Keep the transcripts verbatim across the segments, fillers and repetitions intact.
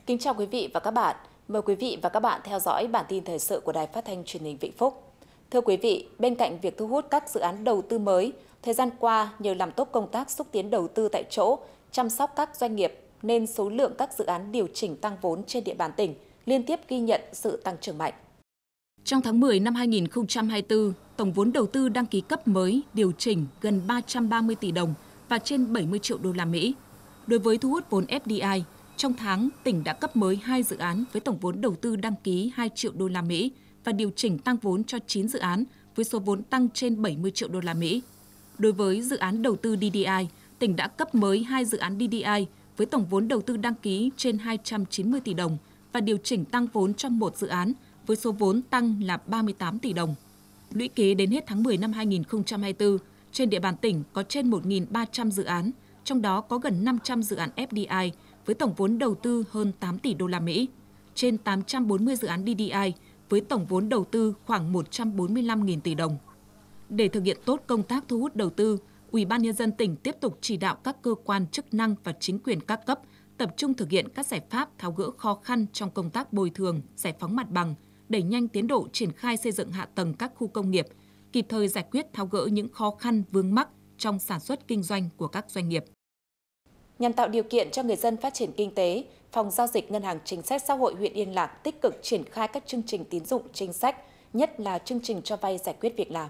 Kính chào quý vị và các bạn. Mời quý vị và các bạn theo dõi bản tin thời sự của Đài Phát thanh Truyền hình Vĩnh Phúc. Thưa quý vị, bên cạnh việc thu hút các dự án đầu tư mới, thời gian qua nhờ làm tốt công tác xúc tiến đầu tư tại chỗ, chăm sóc các doanh nghiệp nên số lượng các dự án điều chỉnh tăng vốn trên địa bàn tỉnh liên tiếp ghi nhận sự tăng trưởng mạnh. Trong tháng mười năm hai nghìn không trăm hai mươi tư, tổng vốn đầu tư đăng ký cấp mới điều chỉnh gần ba trăm ba mươi tỷ đồng và trên bảy mươi triệu đô la Mỹ. Đối với thu hút vốn ép đê i, trong tháng, tỉnh đã cấp mới hai dự án với tổng vốn đầu tư đăng ký hai triệu đô la Mỹ và điều chỉnh tăng vốn cho chín dự án với số vốn tăng trên bảy mươi triệu đô la Mỹ. Đối với dự án đầu tư đê đê i, tỉnh đã cấp mới hai dự án đê đê i với tổng vốn đầu tư đăng ký trên hai trăm chín mươi tỷ đồng và điều chỉnh tăng vốn cho một dự án với số vốn tăng là ba mươi tám tỷ đồng. Lũy kế đến hết tháng mười năm hai nghìn không trăm hai mươi tư, trên địa bàn tỉnh có trên một nghìn ba trăm dự án, trong đó có gần năm trăm dự án ép đê i với tổng vốn đầu tư hơn tám tỷ đô la Mỹ, trên tám trăm bốn mươi dự án đê đê i với tổng vốn đầu tư khoảng một trăm bốn mươi lăm nghìn tỷ đồng. Để thực hiện tốt công tác thu hút đầu tư, Ủy ban Nhân dân tỉnh tiếp tục chỉ đạo các cơ quan chức năng và chính quyền các cấp tập trung thực hiện các giải pháp tháo gỡ khó khăn trong công tác bồi thường, giải phóng mặt bằng, đẩy nhanh tiến độ triển khai xây dựng hạ tầng các khu công nghiệp, kịp thời giải quyết tháo gỡ những khó khăn vướng mắc trong sản xuất kinh doanh của các doanh nghiệp. Nhằm tạo điều kiện cho người dân phát triển kinh tế, Phòng Giao dịch Ngân hàng Chính sách Xã hội huyện Yên Lạc tích cực triển khai các chương trình tín dụng chính sách, nhất là chương trình cho vay giải quyết việc làm.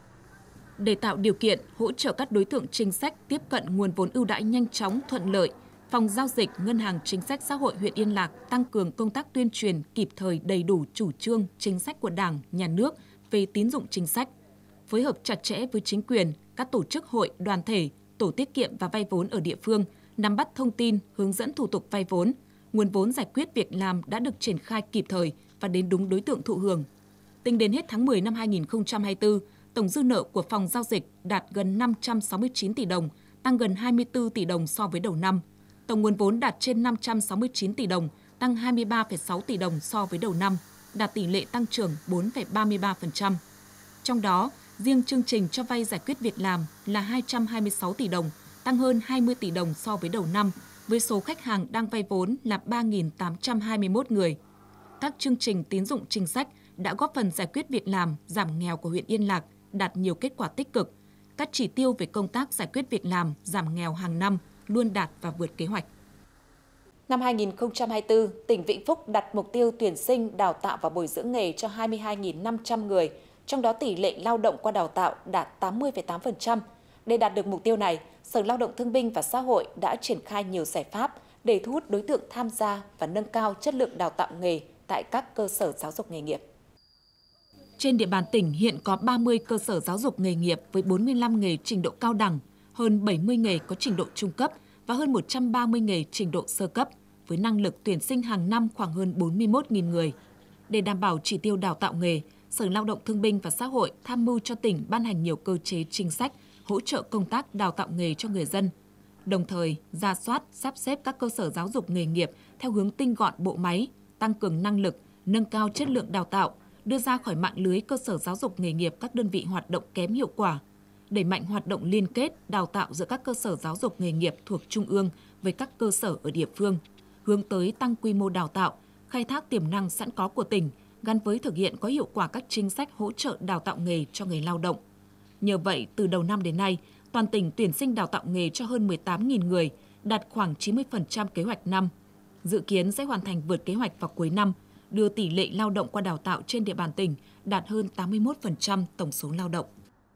Để tạo điều kiện hỗ trợ các đối tượng chính sách tiếp cận nguồn vốn ưu đãi nhanh chóng, thuận lợi, Phòng Giao dịch Ngân hàng Chính sách Xã hội huyện Yên Lạc tăng cường công tác tuyên truyền kịp thời đầy đủ chủ trương, chính sách của Đảng, Nhà nước về tín dụng chính sách, phối hợp chặt chẽ với chính quyền, các tổ chức hội, đoàn thể, tổ tiết kiệm và vay vốn ở địa phương, nắm bắt thông tin, hướng dẫn thủ tục vay vốn, nguồn vốn giải quyết việc làm đã được triển khai kịp thời và đến đúng đối tượng thụ hưởng. Tính đến hết tháng mười năm hai nghìn không trăm hai mươi tư, tổng dư nợ của Phòng Giao dịch đạt gần năm trăm sáu mươi chín tỷ đồng, tăng gần hai mươi tư tỷ đồng so với đầu năm. Tổng nguồn vốn đạt trên năm trăm sáu mươi chín tỷ đồng, tăng hai mươi ba phẩy sáu tỷ đồng so với đầu năm, đạt tỷ lệ tăng trưởng bốn phẩy ba mươi ba phần trăm. Trong đó, riêng chương trình cho vay giải quyết việc làm là hai trăm hai mươi sáu tỷ đồng, tăng hơn hai mươi tỷ đồng so với đầu năm, với số khách hàng đang vay vốn là ba nghìn tám trăm hai mươi mốt người. Các chương trình tín dụng chính sách đã góp phần giải quyết việc làm, giảm nghèo của huyện Yên Lạc, đạt nhiều kết quả tích cực. Các chỉ tiêu về công tác giải quyết việc làm, giảm nghèo hàng năm luôn đạt và vượt kế hoạch. Năm hai nghìn không trăm hai mươi tư, tỉnh Vĩnh Phúc đặt mục tiêu tuyển sinh, đào tạo và bồi dưỡng nghề cho hai mươi hai nghìn năm trăm người, trong đó tỷ lệ lao động qua đào tạo đạt tám mươi phẩy tám phần trăm. Để đạt được mục tiêu này, Sở Lao động Thương binh và Xã hội đã triển khai nhiều giải pháp để thu hút đối tượng tham gia và nâng cao chất lượng đào tạo nghề tại các cơ sở giáo dục nghề nghiệp. Trên địa bàn tỉnh hiện có ba mươi cơ sở giáo dục nghề nghiệp với bốn mươi lăm nghề trình độ cao đẳng, hơn bảy mươi nghề có trình độ trung cấp và hơn một trăm ba mươi nghề trình độ sơ cấp, với năng lực tuyển sinh hàng năm khoảng hơn bốn mươi mốt nghìn người. Để đảm bảo chỉ tiêu đào tạo nghề, Sở Lao động Thương binh và Xã hội tham mưu cho tỉnh ban hành nhiều cơ chế chính sách hỗ trợ công tác đào tạo nghề cho người dân. Đồng thời, rà soát, sắp xếp các cơ sở giáo dục nghề nghiệp theo hướng tinh gọn bộ máy, tăng cường năng lực, nâng cao chất lượng đào tạo, đưa ra khỏi mạng lưới cơ sở giáo dục nghề nghiệp các đơn vị hoạt động kém hiệu quả, đẩy mạnh hoạt động liên kết, đào tạo giữa các cơ sở giáo dục nghề nghiệp thuộc Trung ương với các cơ sở ở địa phương, hướng tới tăng quy mô đào tạo, khai thác tiềm năng sẵn có của tỉnh, gắn với thực hiện có hiệu quả các chính sách hỗ trợ đào tạo nghề cho người lao động. Nhờ vậy, từ đầu năm đến nay, toàn tỉnh tuyển sinh đào tạo nghề cho hơn mười tám nghìn người, đạt khoảng chín mươi phần trăm kế hoạch năm. Dự kiến sẽ hoàn thành vượt kế hoạch vào cuối năm, đưa tỷ lệ lao động qua đào tạo trên địa bàn tỉnh đạt hơn tám mươi mốt phần trăm tổng số lao động.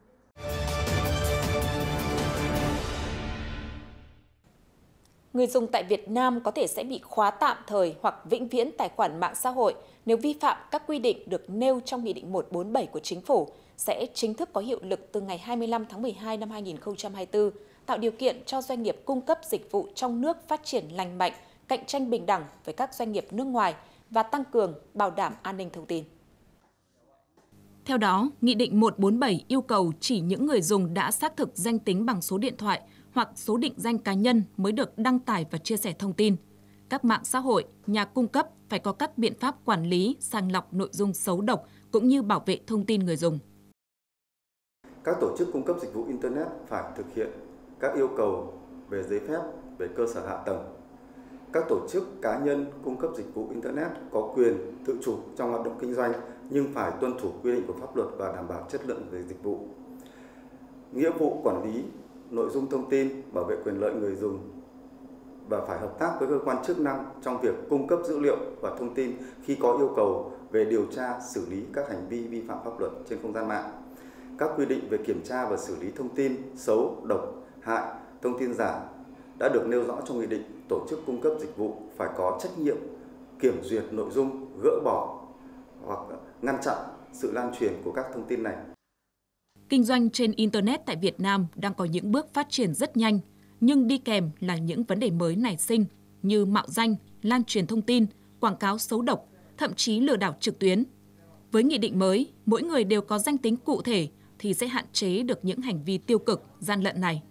Người dùng tại Việt Nam có thể sẽ bị khóa tạm thời hoặc vĩnh viễn tài khoản mạng xã hội nếu vi phạm các quy định được nêu trong Nghị định một trăm bốn mươi bảy của Chính phủ, sẽ chính thức có hiệu lực từ ngày hai mươi lăm tháng mười hai năm hai nghìn không trăm hai mươi tư, tạo điều kiện cho doanh nghiệp cung cấp dịch vụ trong nước phát triển lành mạnh, cạnh tranh bình đẳng với các doanh nghiệp nước ngoài và tăng cường bảo đảm an ninh thông tin. Theo đó, Nghị định một trăm bốn mươi bảy yêu cầu chỉ những người dùng đã xác thực danh tính bằng số điện thoại hoặc số định danh cá nhân mới được đăng tải và chia sẻ thông tin. Các mạng xã hội, nhà cung cấp phải có các biện pháp quản lý, sàng lọc nội dung xấu độc cũng như bảo vệ thông tin người dùng. Các tổ chức cung cấp dịch vụ Internet phải thực hiện các yêu cầu về giấy phép, về cơ sở hạ tầng, Các tổ chức cá nhân cung cấp dịch vụ Internet có quyền tự chủ trong hoạt động kinh doanh nhưng phải tuân thủ quy định của pháp luật và đảm bảo chất lượng về dịch vụ. Nghĩa vụ quản lý nội dung thông tin, bảo vệ quyền lợi người dùng và phải hợp tác với cơ quan chức năng trong việc cung cấp dữ liệu và thông tin khi có yêu cầu về điều tra, xử lý các hành vi vi phạm pháp luật trên không gian mạng. Các quy định về kiểm tra và xử lý thông tin xấu, độc, hại, thông tin giả đã được nêu rõ trong nghị định. Tổ chức cung cấp dịch vụ phải có trách nhiệm kiểm duyệt nội dung, gỡ bỏ hoặc ngăn chặn sự lan truyền của các thông tin này. Kinh doanh trên Internet tại Việt Nam đang có những bước phát triển rất nhanh, nhưng đi kèm là những vấn đề mới nảy sinh như mạo danh, lan truyền thông tin, quảng cáo xấu độc, thậm chí lừa đảo trực tuyến. Với nghị định mới, mỗi người đều có danh tính cụ thể thì sẽ hạn chế được những hành vi tiêu cực, gian lận này.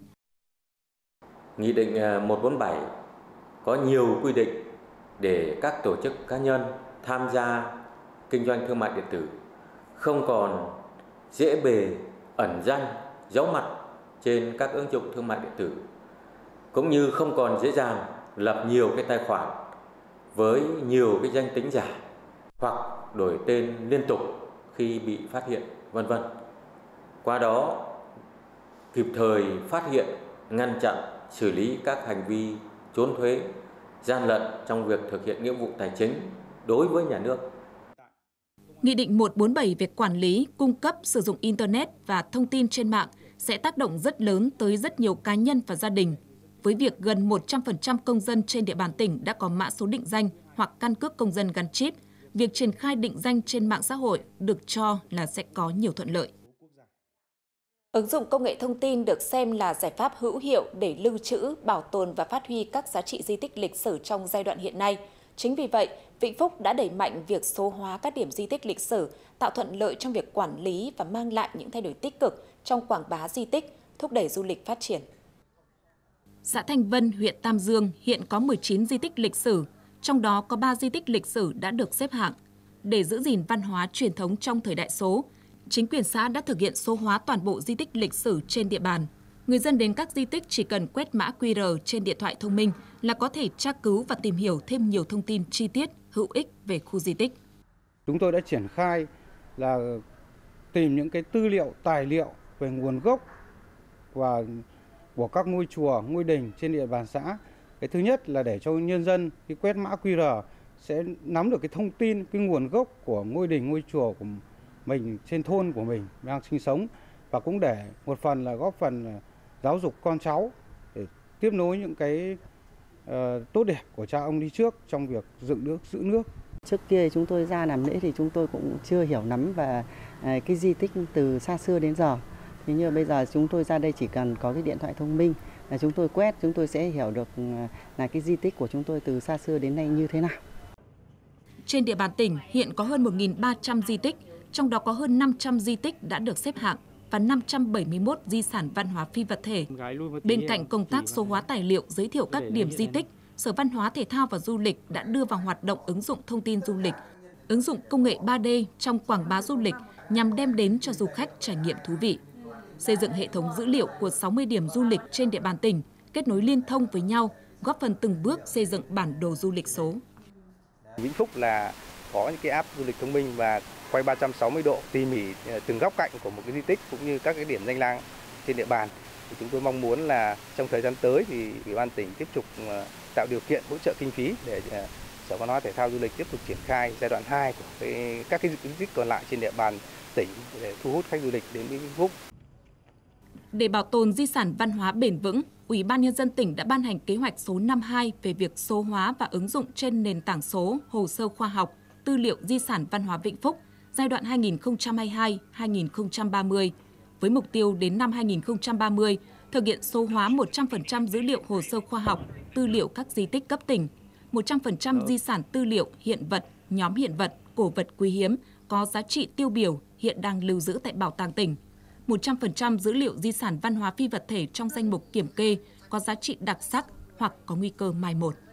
Nghị định một bốn bảy có nhiều quy định để các tổ chức cá nhân tham gia kinh doanh thương mại điện tử không còn dễ bề ẩn danh, giấu mặt trên các ứng dụng thương mại điện tử, cũng như không còn dễ dàng lập nhiều cái tài khoản với nhiều cái danh tính giả hoặc đổi tên liên tục khi bị phát hiện, vân vân. Qua đó kịp thời phát hiện, ngăn chặn, xử lý các hành vi trốn thuế, gian lận trong việc thực hiện nghĩa vụ tài chính đối với nhà nước. Nghị định một bốn bảy về quản lý, cung cấp, sử dụng Internet và thông tin trên mạng sẽ tác động rất lớn tới rất nhiều cá nhân và gia đình. Với việc gần một trăm phần trăm công dân trên địa bàn tỉnh đã có mã số định danh hoặc căn cước công dân gắn chip, việc triển khai định danh trên mạng xã hội được cho là sẽ có nhiều thuận lợi. Ứng dụng công nghệ thông tin được xem là giải pháp hữu hiệu để lưu trữ, bảo tồn và phát huy các giá trị di tích lịch sử trong giai đoạn hiện nay. Chính vì vậy, Vĩnh Phúc đã đẩy mạnh việc số hóa các điểm di tích lịch sử, tạo thuận lợi trong việc quản lý và mang lại những thay đổi tích cực trong quảng bá di tích, thúc đẩy du lịch phát triển. Xã Thanh Vân, huyện Tam Dương hiện có mười chín di tích lịch sử, trong đó có ba di tích lịch sử đã được xếp hạng. Để giữ gìn văn hóa truyền thống trong thời đại số, chính quyền xã đã thực hiện số hóa toàn bộ di tích lịch sử trên địa bàn. Người dân đến các di tích chỉ cần quét mã quy rờ trên điện thoại thông minh là có thể tra cứu và tìm hiểu thêm nhiều thông tin chi tiết, hữu ích về khu di tích. Chúng tôi đã triển khai là tìm những cái tư liệu, tài liệu về nguồn gốc và của các ngôi chùa, ngôi đình trên địa bàn xã. Cái thứ nhất là để cho nhân dân khi quét mã quy rờ sẽ nắm được cái thông tin, cái nguồn gốc của ngôi đình, ngôi chùa của mình trên thôn của mình đang sinh sống, và cũng để một phần là góp phần giáo dục con cháu để tiếp nối những cái uh, tốt đẹp của cha ông đi trước trong việc dựng nước, giữ nước. Trước kia chúng tôi ra làm lễ thì chúng tôi cũng chưa hiểu nắm về cái di tích từ xa xưa đến giờ. Thế nhưng bây giờ chúng tôi ra đây chỉ cần có cái điện thoại thông minh là chúng tôi quét, chúng tôi sẽ hiểu được là cái di tích của chúng tôi từ xa xưa đến nay như thế nào. Trên địa bàn tỉnh hiện có hơn một nghìn ba trăm di tích, trong đó có hơn năm trăm di tích đã được xếp hạng và năm trăm bảy mươi mốt di sản văn hóa phi vật thể. Bên cạnh công tác số hóa tài liệu giới thiệu các điểm di tích, Sở Văn hóa Thể thao và Du lịch đã đưa vào hoạt động ứng dụng thông tin du lịch, ứng dụng công nghệ ba D trong quảng bá du lịch nhằm đem đến cho du khách trải nghiệm thú vị. Xây dựng hệ thống dữ liệu của sáu mươi điểm du lịch trên địa bàn tỉnh, kết nối liên thông với nhau, góp phần từng bước xây dựng bản đồ du lịch số. Vĩnh Phúc là có những cái app du lịch thông minh và quay ba trăm sáu mươi độ tỉ mỉ từng góc cạnh của một cái di tích cũng như các cái điểm danh lam trên địa bàn. Thì chúng tôi mong muốn là trong thời gian tới thì Ủy ban tỉnh tiếp tục tạo điều kiện hỗ trợ kinh phí để Sở Văn hóa Thể thao Du lịch tiếp tục triển khai giai đoạn hai của cái, các cái di tích còn lại trên địa bàn tỉnh để thu hút khách du lịch đến Vĩnh Phúc. Để bảo tồn di sản văn hóa bền vững, Ủy ban Nhân dân tỉnh đã ban hành kế hoạch số năm mươi hai về việc số hóa và ứng dụng trên nền tảng số hồ sơ khoa học, tư liệu di sản văn hóa Vĩnh Phúc giai đoạn hai nghìn không trăm hai mươi hai đến hai nghìn không trăm ba mươi. Với mục tiêu đến năm hai nghìn không trăm ba mươi, thực hiện số hóa một trăm phần trăm dữ liệu hồ sơ khoa học, tư liệu các di tích cấp tỉnh, một trăm phần trăm di sản tư liệu, hiện vật, nhóm hiện vật, cổ vật quý hiếm có giá trị tiêu biểu hiện đang lưu giữ tại Bảo tàng tỉnh, một trăm phần trăm dữ liệu di sản văn hóa phi vật thể trong danh mục kiểm kê có giá trị đặc sắc hoặc có nguy cơ mai một.